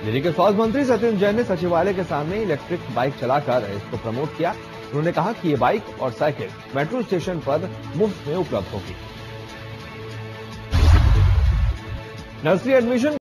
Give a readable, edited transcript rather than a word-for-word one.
दिल्ली के स्वास्थ्य मंत्री सत्येंद्र जैन ने सचिवालय के सामने इलेक्ट्रिक बाइक चलाकर इसको प्रमोट किया। उन्होंने कहा कि ये बाइक और साइकिल मेट्रो स्टेशन पर मुफ्त में उपलब्ध होगी। Nursery admission